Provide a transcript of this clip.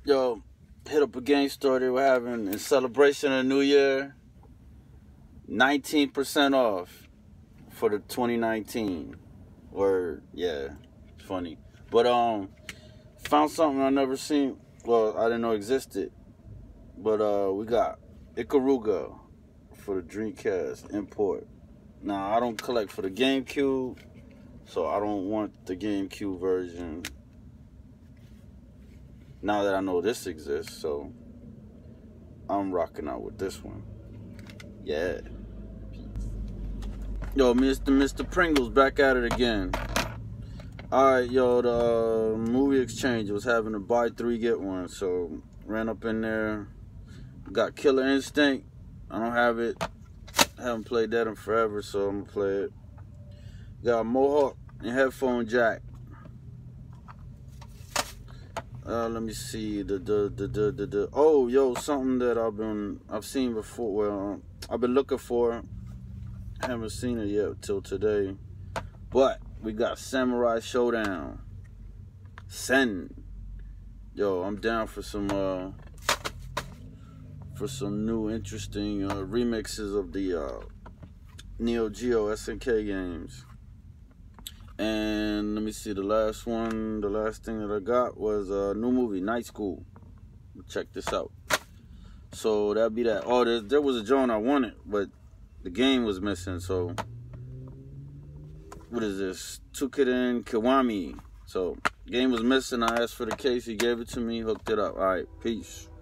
Yo, hit up a game store they were having in celebration of the New Year. 19% off for the 2019. Word, yeah, it's funny. But found something I never seen. Well, I didn't know existed. But we got Ikaruga for the Dreamcast import. Now I don't collect for the GameCube, so I don't want the GameCube version. Now that I know this exists, so I'm rocking out with this one. Yeah. Yo, Mr. Pringles back at it again. Alright, yo, the Movie Exchange was having a buy 3 get 1, so ran up in there. Got Killer Instinct. I don't have it. Haven't played that in forever, so I'm gonna play it. Got Mohawk and headphone jack. Let me see oh, yo, something that I've seen before. Well, I've been looking for. Haven't seen it yet till today. But we got Samurai Showdown. Sen. Yo, I'm down for some new interesting remixes of the Neo Geo SNK games. And let me see, the last thing that I got was a new movie, Night School. Check this out. So that'd be that. Oh, there was a joint I wanted, but the game was missing. So what is this? Tukiden Kiwami. So game was missing. I asked for the case. He gave it to me. Hooked it up. All right. Peace.